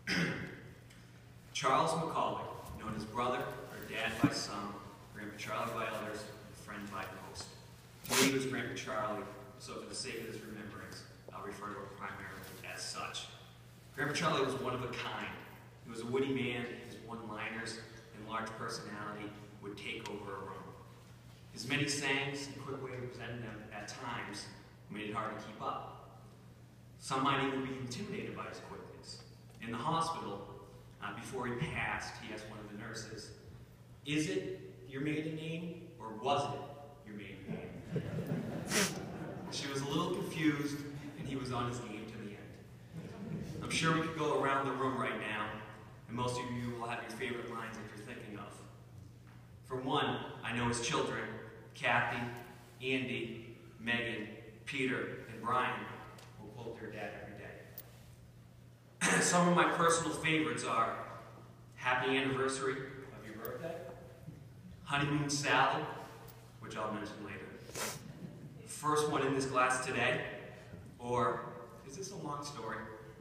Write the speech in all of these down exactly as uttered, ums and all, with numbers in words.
Charles McCawley, known as brother or dad by some, Grandpa Charlie by others, and friend by most. To me, he was Grandpa Charlie, so for the sake of this remembrance, I'll refer to him primarily as such. Grandpa Charlie was one of a kind. He was a witty man. His one-liners and large personality would take over a room. His many sayings and quick way of presenting them at times made it hard to keep up. Some might even be intimidated by his quickness. In the hospital, uh, before he passed, he asked one of the nurses, "Is it your maiden name, or was it your maiden name?" She was a little confused, and he was on his game to the end. I'm sure we could go around the room right now, and most of you will have your favorite lines that you're thinking of. For one, I know his children, Kathy, Andy, Megan, Peter, and Brian, will quote their dad every day. Some of my personal favorites are Happy Anniversary of Your Birthday, Honeymoon Salad, which I'll mention later, First One in This Glass Today, or Is This a Long Story?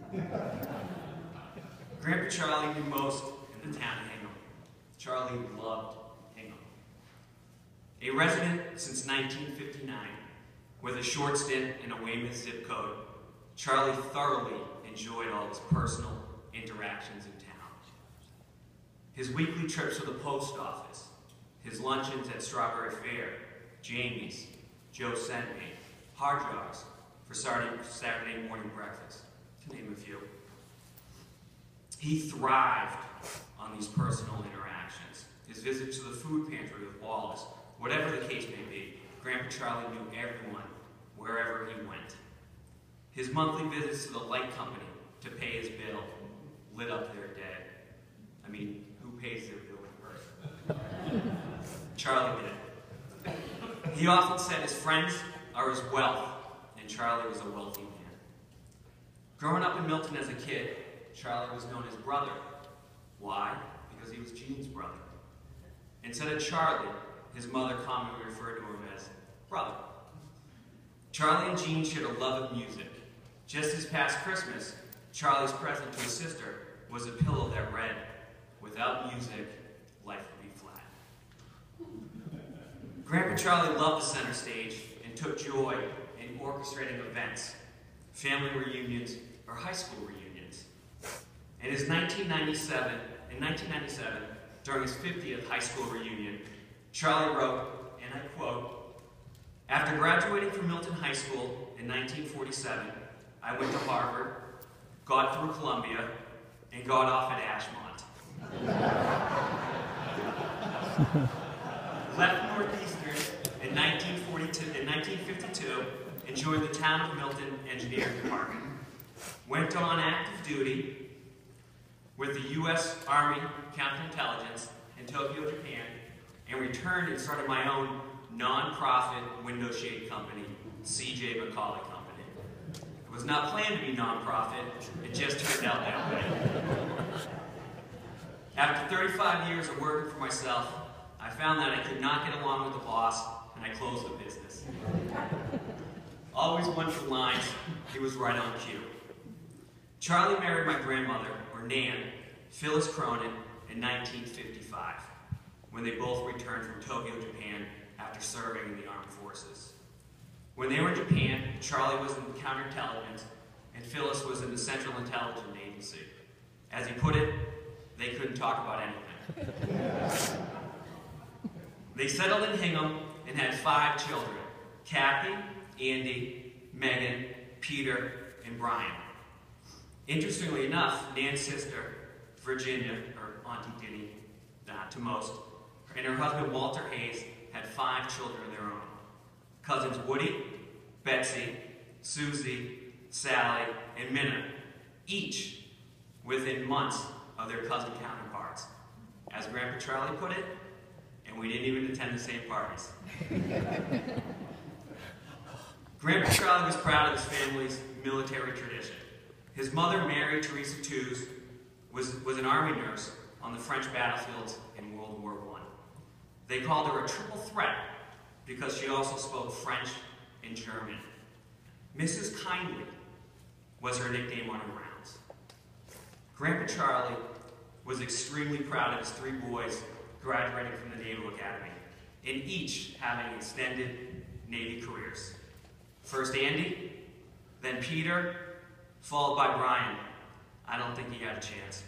Grandpa Charlie knew most in the town of Hingham. Charlie loved Hingham. A resident since nineteen fifty-nine, with a short stint in a Weymouth zip code, Charlie thoroughly enjoyed all his personal interactions in town. His weekly trips to the post office, his luncheons at Strawberry Fair, Jamie's, Joe Sent Me, Hard Jars for Saturday morning breakfast, to name a few. He thrived on these personal interactions. His visits to the food pantry with Wallace, whatever the case may be, Grandpa Charlie knew everyone, wherever he went. His monthly visits to the light company to pay his bill lit up their day. I mean, who pays their bill in person? Charlie did. He often said his friends are his wealth, and Charlie was a wealthy man. Growing up in Milton as a kid, Charlie was known as brother. Why? Because he was Jean's brother. Instead of Charlie, his mother commonly referred to him as brother. Charlie and Jean shared a love of music. Just this past Christmas, Charlie's present to his sister was a pillow that read, "Without music, life would be flat." Grandpa Charlie loved the center stage and took joy in orchestrating events, family reunions, or high school reunions. In his nineteen ninety-seven, in nineteen ninety-seven, during his fiftieth high school reunion, Charlie wrote, and I quote, "After graduating from Milton High School in nineteen forty-seven, I went to Harvard, got through Columbia, and got off at Ashmont. Left Northeastern in nineteen forty-two, in nineteen fifty-two, and joined the Town of Milton Engineering Department. Went on active duty with the U S Army Counterintelligence in Tokyo, Japan, and returned and started my own non-profit window shade company, C J McCawley Company. It was not planned to be non-profit, it just turned out that way. After thirty-five years of working for myself, I found that I could not get along with the boss, and I closed the business. Always one for lines, he was right on cue. Charlie married my grandmother, or Nan, Phyllis Cronin, in nineteen fifty-five, when they both returned from Tokyo, Japan, after serving in the armed forces. When they were in Japan, Charlie was in counterintelligence, and Phyllis was in the Central Intelligence Agency. As he put it, they couldn't talk about anything. They settled in Hingham and had five children: Kathy, Andy, Megan, Peter, and Brian. Interestingly enough, Nan's sister, Virginia, or Auntie Diddy, uh, to most, and her husband, Walter Hayes, had five children of their own. Cousins Woody, Betsy, Susie, Sally, and Minna, each within months of their cousin counterparts. As Grandpa Charlie put it, and we didn't even attend the same parties. Grandpa Charlie was proud of his family's military tradition. His mother, Mary Teresa Tews, was, was an army nurse on the French battlefields in World War One. They called her a triple threat because she also spoke French and German. Missus Kindly was her nickname on her rounds. Grandpa Charlie was extremely proud of his three boys graduating from the Naval Academy, and each having extended Navy careers. First Andy, then Peter, followed by Brian. I don't think he had a chance.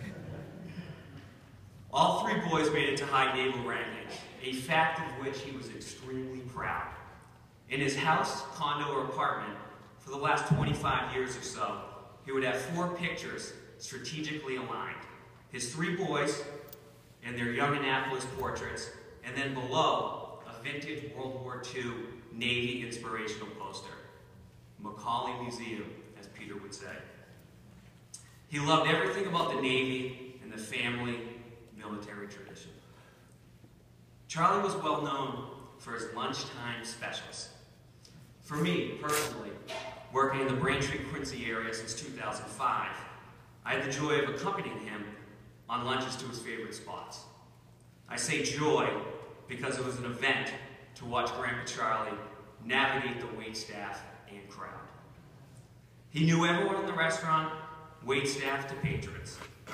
All three boys made it to high naval ranking, a fact of which he was extremely proud. In his house, condo, or apartment, for the last twenty-five years or so, he would have four pictures strategically aligned. His three boys and their young Annapolis portraits, and then below, a vintage World War Two Navy inspirational poster. McCawley Museum, as Peter would say. He loved everything about the Navy and the family military tradition. Charlie was well known for his lunchtime specials. For me, personally, working in the Braintree-Quincy area since two thousand five, I had the joy of accompanying him on lunches to his favorite spots. I say joy because it was an event to watch Grandpa Charlie navigate the waitstaff and crowd. He knew everyone in the restaurant, waitstaff to patrons.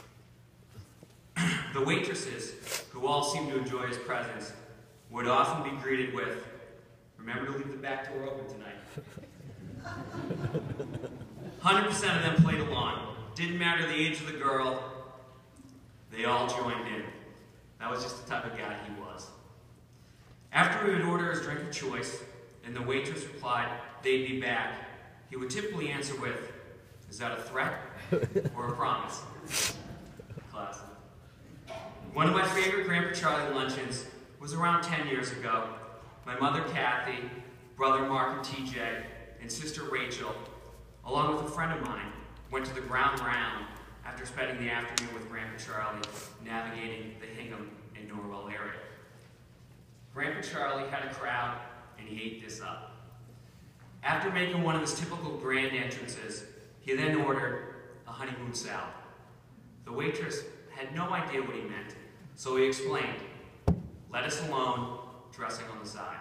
The waitresses, who all seemed to enjoy his presence, would often be greeted with, "Remember to leave the back door open tonight." one hundred percent of them played along. Didn't matter the age of the girl, they all joined in. That was just the type of guy he was. After he would order his drink of choice, and the waitress replied they'd be back, he would typically answer with, "Is that a threat or a promise?" Classic. One of my favorite Grandpa Charlie luncheons was around ten years ago. My mother Kathy, brother Mark and T J, and sister Rachel, along with a friend of mine, went to the ground round after spending the afternoon with Grandpa Charlie navigating the Hingham and Norwell area. Grandpa Charlie had a crowd, and he ate this up. After making one of his typical grand entrances, he then ordered a honeymoon salad. The waitress had no idea what he meant, so he explained, "Lettuce alone, dressing on the side."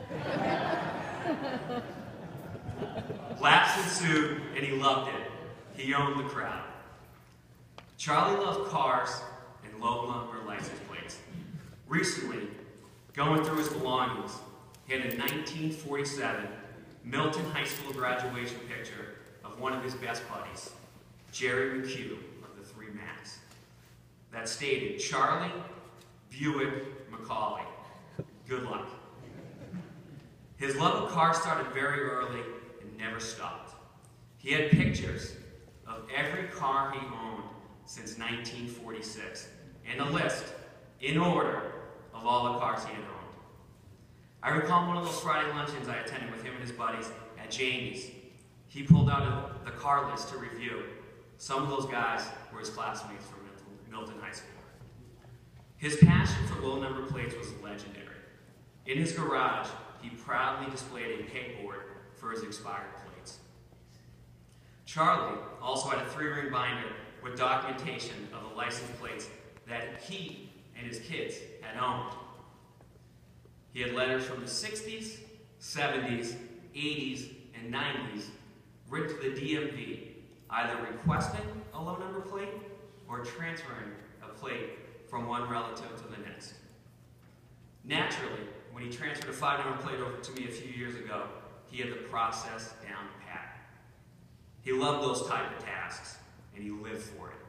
Laughs ensued, and he loved it. He owned the crowd. Charlie loved cars and low number license plates. Recently, going through his belongings, he had a nineteen forty-seven Milton High School graduation picture of one of his best buddies, Jerry McHugh of the Three Macs, that stated, "Charlie Buick McCawley. Good luck." His love of cars started very early and never stopped. He had pictures of every car he owned since nineteen forty-six, and a list, in order, of all the cars he had owned. I recall one of those Friday luncheons I attended with him and his buddies at Jamie's. He pulled out a, the car list to review. Some of those guys were his classmates from Milton, Milton High School. His passion for low number plates was legendary. In his garage, he proudly displayed a pegboard for his expired plates. Charlie also had a three-ring binder with documentation of the license plates that he and his kids had owned. He had letters from the sixties, seventies, eighties, and nineties written to the D M V, either requesting a low number plate or transferring a plate from one relative to the next. Naturally, when he transferred a five number plate over to me a few years ago, he had the process down pat. He loved those type of tasks, and he lived for it.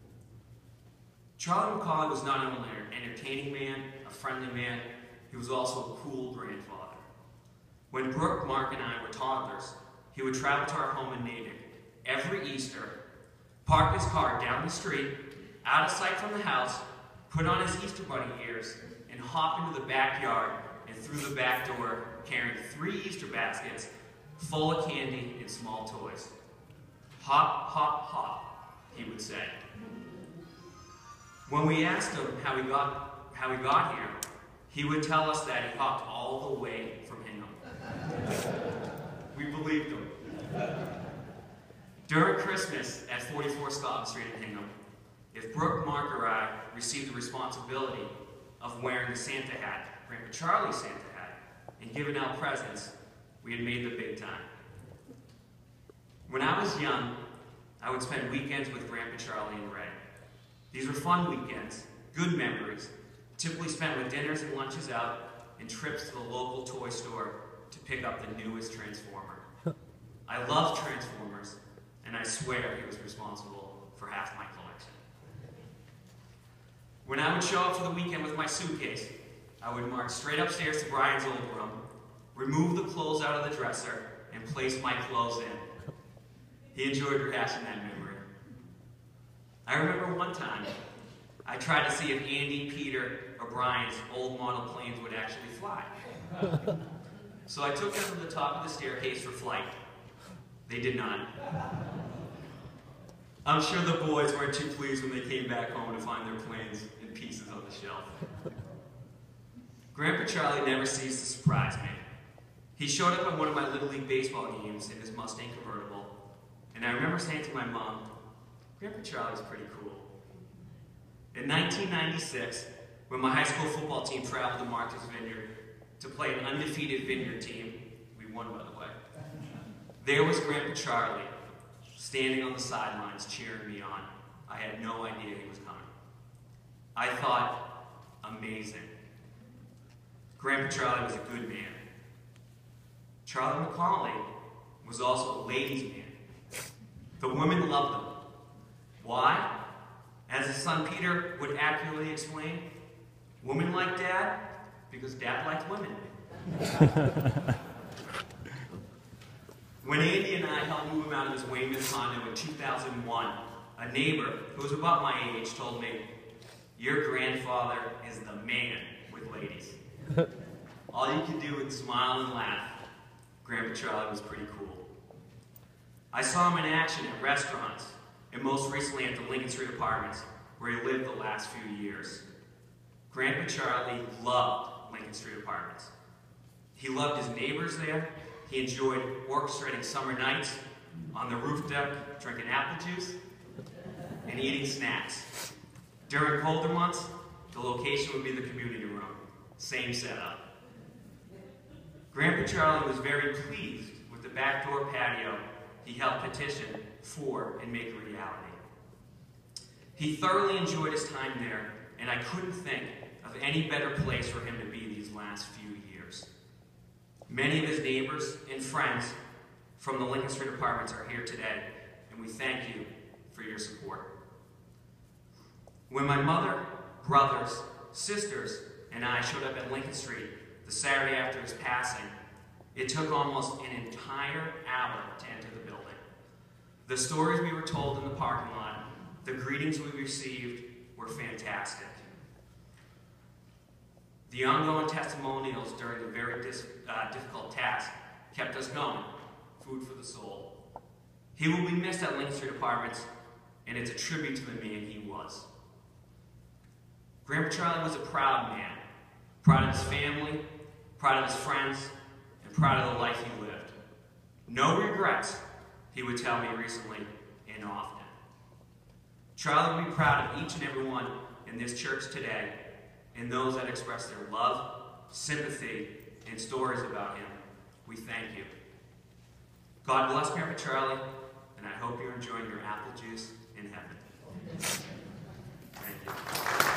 Charlie McCawley was not only an entertaining man, a friendly man, he was also a cool grandfather. When Brooke, Mark, and I were toddlers, he would travel to our home in Natick every Easter, park his car down the street, out of sight from the house, put on his Easter Bunny ears, and hop into the backyard and through the back door carrying three Easter baskets full of candy and small toys. Hop, hop, hop, he would say. When we asked him how he got, how he got here, he would tell us that he hopped all the way from Hingham. We believed him. During Christmas at forty-four Stoughton Street in Hingham, if Brooke, Mark, or I received the responsibility of wearing the Santa hat, Grandpa Charlie's Santa hat, and giving out presents, we had made the big time. When I was young, I would spend weekends with Grandpa Charlie and Ray. These were fun weekends, good memories, typically spent with dinners and lunches out and trips to the local toy store to pick up the newest Transformer. I love Transformers, and I swear he was responsible for half my collection. When I would show up for the weekend with my suitcase, I would march straight upstairs to Brian's old room, remove the clothes out of the dresser, and place my clothes in. He enjoyed rehashing that memory. I remember one time, I tried to see if Andy, Peter, or Brian's old model planes would actually fly. So I took them to the top of the staircase for flight. They did not. I'm sure the boys weren't too pleased when they came back home to find their planes in pieces on the shelf. Grandpa Charlie never ceased to surprise me. He showed up at one of my Little League baseball games in his Mustang convertible, and I remember saying to my mom, "Grandpa Charlie's pretty cool." In nineteen ninety-six, when my high school football team traveled to Martha's Vineyard to play an undefeated Vineyard team, we won, by the way, there was Grandpa Charlie standing on the sidelines cheering me on. I had no idea he was coming. I thought, amazing. Grandpa Charlie was a good man. Charlie McCawley was also a ladies' man. The women loved him. Why? As his son Peter would accurately explain, women like Dad because Dad liked women. When Andy and I helped move him out of his Weymouth condo in two thousand one, a neighbor who was about my age told me, "Your grandfather is the man with ladies." All you could do was smile and laugh. Grandpa Charlie was pretty cool. I saw him in action at restaurants, and most recently at the Lincoln Street Apartments, where he lived the last few years. Grandpa Charlie loved Lincoln Street Apartments. He loved his neighbors there. He enjoyed orchestrating summer nights on the roof deck, drinking apple juice, and eating snacks. During colder months, the location would be the community room. Same setup. Grandpa Charlie was very pleased with the backdoor patio he helped petition for and make a reality. He thoroughly enjoyed his time there, and I couldn't think of any better place for him to be these last few years. Many of his neighbors and friends from the Lincoln Street Apartments are here today, and we thank you for your support. When my mother, brothers, sisters, and I showed up at Lincoln Street the Saturday after his passing, it took almost an entire hour to enter the building. The stories we were told in the parking lot, the greetings we received were fantastic. The ongoing testimonials during the very dis uh, difficult task kept us going, food for the soul. He will be missed at Lincoln Street Apartments, and it's a tribute to the man he was. Grandpa Charlie was a proud man, proud of his family, proud of his friends, and proud of the life he lived. No regrets, he would tell me recently and often. Charlie would be proud of each and every one in this church today and those that express their love, sympathy, and stories about him. We thank you. God bless Grandpa Charlie, and I hope you're enjoying your apple juice in heaven. Thank you.